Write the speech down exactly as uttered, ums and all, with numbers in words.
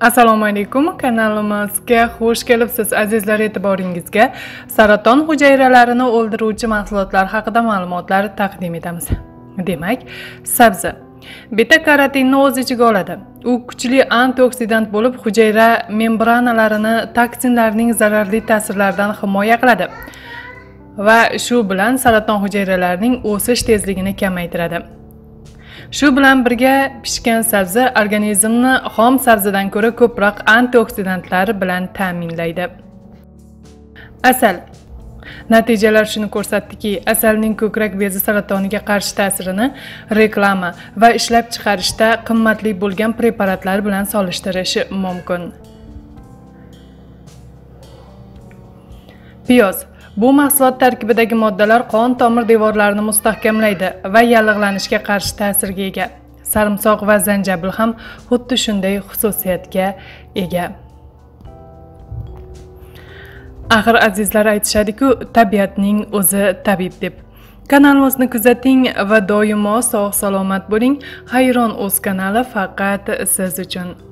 Assalomu alaykum, kanalimizga xush kelibsiz azizlar. E'tiboringizga saraton hujayralarini o'ldiruvchi mahsulotlar haqida ma'lumotlar taqdim etamiz. Demak, sabzi beta karotinni o'z ichiga oladi. U kuchli antioksidant bo'lib, hujayra membranalarini toksinlarning zararli ta'sirlaridan himoya qiladi va shu bilan saraton hujayralarining o'sish tezligini kamaytiradi. Shu bilan birga pishgan sabzi organizmni xom sabzidan ko'ra ko'proq antioksidantlar bilan ta'minlaydi. Asal. Natijalar shuni ko'rsatdiki, asalning ko'krak bezi saratoniga qarshi ta'sirini reklama va ishlab chiqarishda qimmatli bo'lgan preparatlar bilan solishtirish mumkin. Piyoz. Bu mahsulot tarkibidagi moddalar qon tomir devorlarini mustahkamlaydi va yallig'lanishga qarshi ta'sirga ega. Sarimsoq va zanjabil ham xuddi shunday xususiyatga ega. Axir azizlar aytishadi-ku, tabiatning o'zi tabib deb. Kanalimizni kuzating va doimo sog' salomat bo'ling. Hayron o'z kanali faqat siz uchun.